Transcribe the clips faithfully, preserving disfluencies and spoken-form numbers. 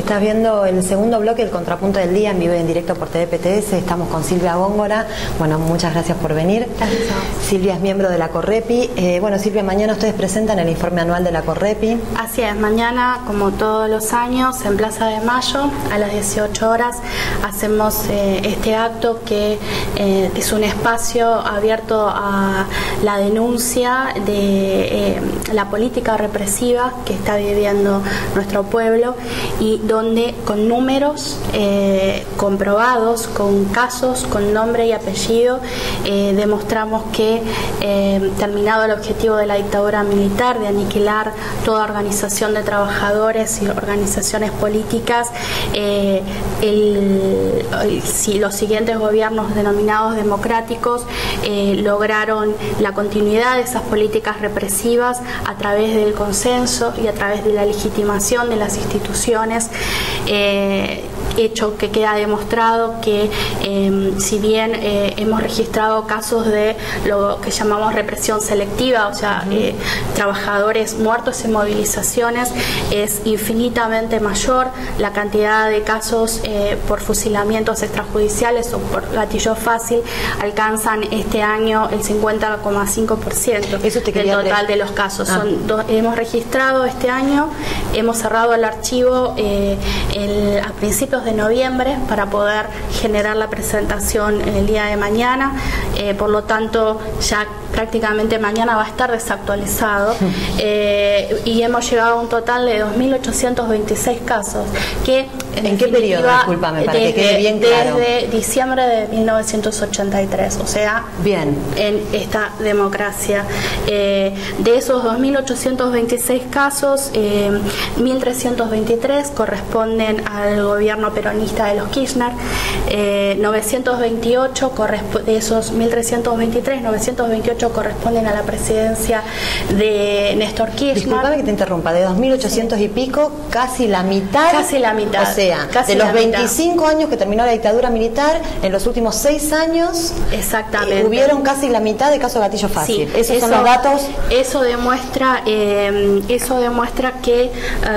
Estás viendo el segundo bloque, el contrapunto del día, en vivo y en directo por T V P T S. Estamos con Silvia Góngora. Bueno, muchas gracias por venir. Gracias. Silvia es miembro de la Correpi. Eh, bueno, Silvia, mañana ustedes presentan el informe anual de la Correpi. Así es, mañana, como todos los años, en Plaza de Mayo, a las dieciocho horas, hacemos eh, este acto que eh, es un espacio abierto a la denuncia de eh, la política represiva que está viviendo nuestro pueblo, y donde con números eh, comprobados, con casos, con nombre y apellido, eh, demostramos que eh, terminado el objetivo de la dictadura militar de aniquilar toda organización de trabajadores y organizaciones políticas, eh, el, el, si los siguientes gobiernos denominados democráticos eh, lograron la continuidad de esas políticas represivas a través del consenso y a través de la legitimación de las instituciones, eh, hecho que queda demostrado que eh, si bien eh, hemos registrado casos de lo que llamamos represión selectiva, o sea, uh-huh. eh, trabajadores muertos en movilizaciones, es infinitamente mayor la cantidad de casos eh, por fusilamientos extrajudiciales o por gatillo fácil, alcanzan este año el cincuenta coma cinco por ciento del total de los casos. Ah. Son do, hemos registrado este año, hemos cerrado el archivo eh, el, a principios de de noviembre para poder generar la presentación el día de mañana, eh, por lo tanto ya prácticamente mañana va a estar desactualizado, eh, y hemos llegado a un total de dos mil ochocientos veintiséis casos que ¿En, ¿En qué periodo? Discúlpame, para desde, que quede bien claro. Desde diciembre de mil novecientos ochenta y tres, o sea, bien, en esta democracia. Eh, de esos dos mil ochocientos veintiséis casos, eh, mil trescientos veintitrés corresponden al gobierno peronista de los Kirchner, eh, novecientos veintiocho de esos mil trescientos veintitrés, novecientos veintiocho corresponden a la presidencia de Néstor Kirchner. Disculpame que te interrumpa, de dos mil ochocientos sí. y pico, casi la mitad. Casi la mitad. O sea, casi de los veinticinco mitad. años que terminó la dictadura militar, en los últimos seis años, exactamente, eh, hubieron casi la mitad de casos de gatillo fácil. Sí, Esos eso, son los datos. Eso demuestra, eh, eso demuestra que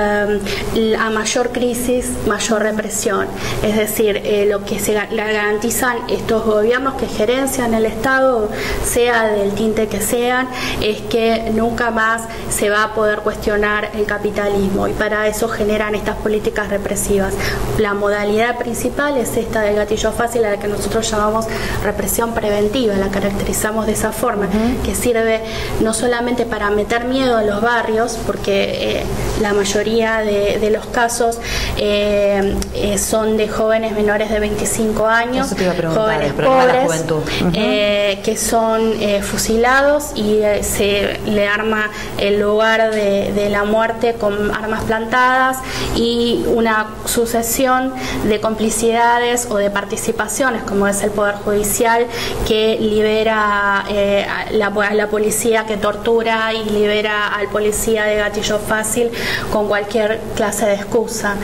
eh, a mayor crisis, mayor represión. Es decir, eh, lo que se garantizan estos gobiernos que gerencian el Estado, sea del tinte que sean, es que nunca más se va a poder cuestionar el capitalismo, y para eso generan estas políticas represivas. La modalidad principal es esta del gatillo fácil, a la que nosotros llamamos represión preventiva, la caracterizamos de esa forma, uh-huh. que sirve no solamente para meter miedo a los barrios, porque eh, la mayoría de, de los casos eh, eh, son de jóvenes menores de veinticinco años, jóvenes pobres, uh-huh. eh, que son eh, fusilados y eh, se le arma el lugar de, de la muerte con armas plantadas, y una sucesión de complicidades o de participaciones, como es el Poder Judicial, que libera eh, a, la, a la policía que tortura y libera al policía de gatillo fácil con cualquier clase de excusa.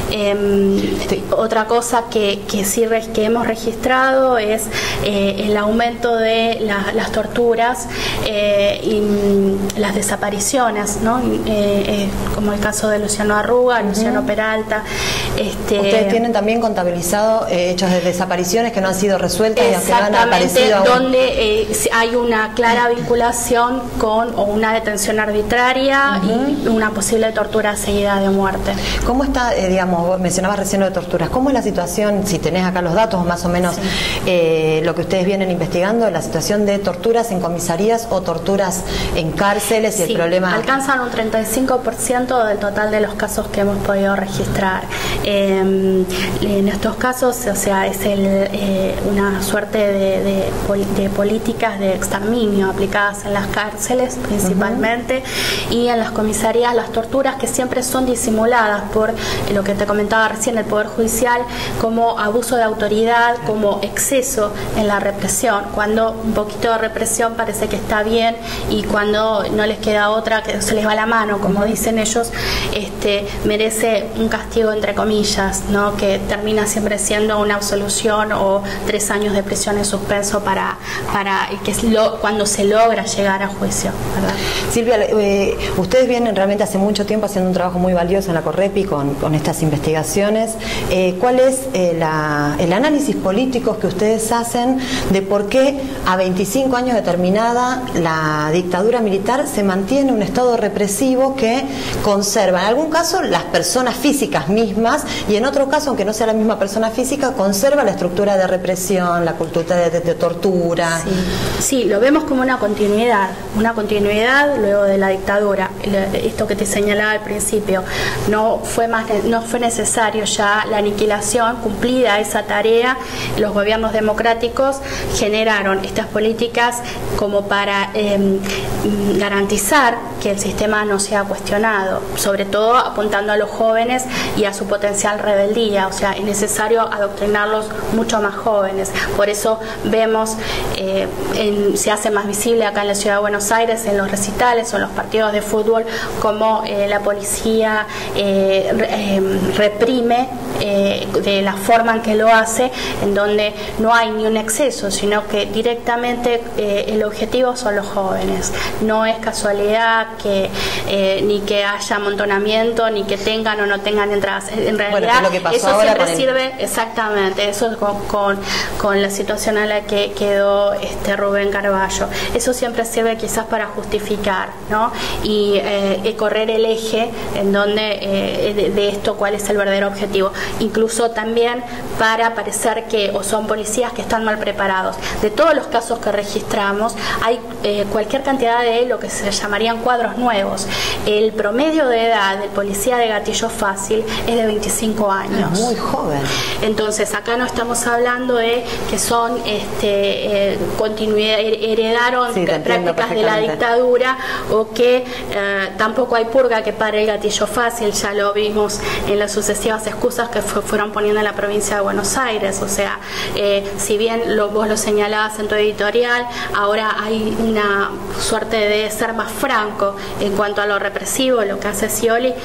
Eh, sí. Otra cosa que, que sí que hemos registrado es eh, el aumento de la, las torturas eh, y las desapariciones, ¿no? Eh, eh, como el caso de Luciano Arruga, uh-huh. Luciano Peralta. Este, Ustedes tienen también contabilizado eh, hechos de desapariciones que no han sido resueltas y que no han aparecido aún. Donde eh, hay una clara vinculación con o una detención arbitraria uh-huh. y una posible tortura seguida de muerte. ¿Cómo está, eh, digamos, vos mencionabas recién lo de torturas, cómo es la situación, si tenés acá los datos más o menos, sí. eh, lo que ustedes vienen investigando, la situación de torturas en comisarías o torturas en cárceles, y sí, el problema... alcanzan un treinta y cinco por ciento del total de los casos que hemos podido registrar. Eh, en estos casos, o sea, es el, eh, una suerte de, de, de políticas de exterminio aplicadas en las cárceles principalmente, uh-huh. y en las comisarías las torturas, que siempre son disimuladas por lo que te comentaba recién, el Poder Judicial, como abuso de autoridad, como exceso en la represión, cuando un poquito de represión parece que está bien, y cuando no les queda otra, que se les va la mano, como dicen ellos, este, merece un castigo entre comillas, ¿no? Que termina siempre siendo una absolución o tres años de prisión en suspenso para, para que es lo, cuando se logra llegar a juicio, ¿verdad? Silvia, eh, ustedes vienen realmente hace mucho tiempo haciendo un trabajo muy valioso en la Correpi con, con estas investigaciones investigaciones, eh, ¿cuál es eh, la, el análisis político que ustedes hacen de por qué a veinticinco años de terminada la dictadura militar se mantiene un estado represivo que conserva en algún caso las personas físicas mismas y en otro caso, aunque no sea la misma persona física, conserva la estructura de represión, la cultura de, de, de tortura? Sí. sí, lo vemos como una continuidad, una continuidad luego de la dictadura. Esto que te señalaba al principio, no fue, más, no fue necesario ya la aniquilación, cumplida esa tarea, los gobiernos democráticos generaron estas políticas como para eh, garantizar que el sistema no sea cuestionado, sobre todo apuntando a los jóvenes y a su potencial rebeldía, o sea, es necesario adoctrinarlos mucho más jóvenes. Por eso vemos, eh, en, se hace más visible acá en la ciudad de Buenos Aires, en los recitales o en los partidos de fútbol, como eh, la policía eh, eh, reprime eh, de la forma en que lo hace, en donde no hay ni un exceso, sino que directamente eh, el objetivo son los jóvenes. No es casualidad que eh, ni que haya amontonamiento, ni que tengan o no tengan entradas. En realidad, bueno, que eso siempre el... sirve, exactamente, eso con, con, con la situación a la que quedó este Rubén Carballo. Eso siempre sirve quizás para justificar, ¿no? Y eh, correr el eje en donde eh, de, de esto cuál es el verdadero objetivo. Incluso también para parecer que o son policías que están mal preparados. De todos los casos que registramos, hay eh, cualquier cantidad de lo que se llamarían cuadros nuevos. El promedio de edad del policía de gatillo fácil es de veinticinco años. Es muy joven. Entonces, acá no estamos hablando de que son este, eh, continuidad, heredaron sí, prácticas de la dictadura o que eh, tampoco hay purga que pare el gatillo fácil. Ya lo vimos en las sucesivas excusas que fue, fueron poniendo en la provincia de Buenos Aires. O sea, eh, si bien lo, vos lo señalabas en tu editorial, ahora hay una suerte de ser más franco en cuanto a lo represivo, lo que hace Scioli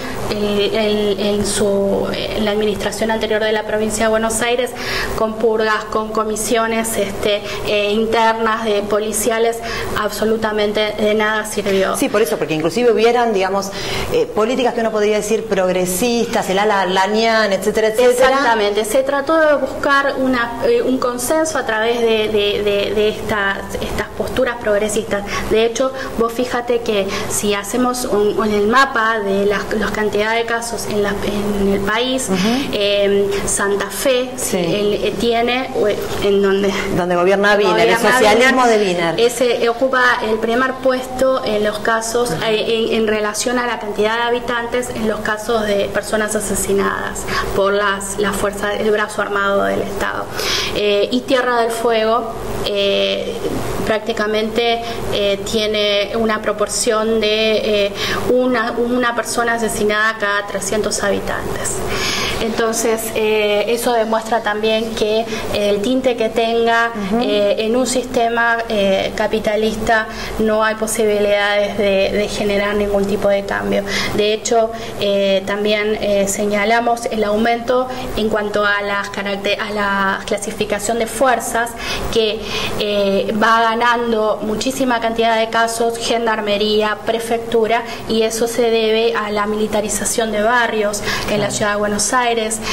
eh, en, en, su, en la administración anterior de la provincia de Buenos Aires, con purgas, con comisiones este, eh, internas de policiales, absolutamente de nada sirvió. Sí, por eso, porque inclusive hubieran, digamos, eh, políticas que uno podría decir progresistas, el ala Lanian, etcétera, etcétera. Exactamente, se trató de buscar una, eh, un consenso a través de, de, de, de estas, estas posturas progresistas. De hecho, vos fíjate que si hacemos un, un, el mapa de las, las cantidades de casos en, la, en el país, uh-huh. eh, Santa Fe sí. el, eh, tiene, en donde, donde gobierna Wiener, el socialismo Wiener, de Wiener. Ese ocupa el primer puesto en los casos, uh-huh. eh, en, en relación a la cantidad de habitantes, en los casos de personas asesinadas por las, la fuerza, el brazo armado del Estado. Eh, y Tierra del Fuego eh, prácticamente eh, tiene una proporción de eh, una, una persona asesinada cada trescientos habitantes. Entonces, eh, eso demuestra también que el tinte que tenga uh-huh. eh, en un sistema eh, capitalista no hay posibilidades de, de generar ningún tipo de cambio. De hecho, eh, también eh, señalamos el aumento en cuanto a, las caracter- a la clasificación de fuerzas, que eh, va ganando muchísima cantidad de casos, gendarmería, prefectura, y eso se debe a la militarización de barrios en la ciudad de Buenos Aires,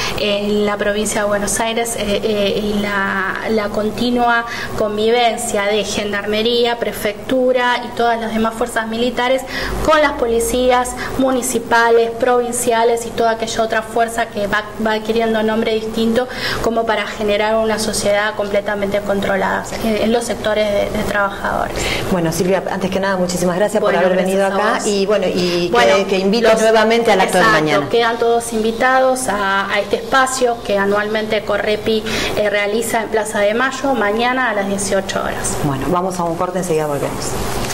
en la provincia de Buenos Aires, eh, eh, y la, la continua convivencia de gendarmería, prefectura y todas las demás fuerzas militares con las policías municipales, provinciales y toda aquella otra fuerza que va, va adquiriendo nombre distinto, como para generar una sociedad completamente controlada en, en los sectores de, de trabajadores. Bueno, Silvia, antes que nada, muchísimas gracias bueno, por haber venido acá y bueno, y bueno, que, que invites nuevamente al acto de mañana. Quedan todos invitados a a este espacio que anualmente Correpi eh, realiza en Plaza de Mayo, mañana a las dieciocho horas. Bueno, vamos a un corte, enseguida volvemos.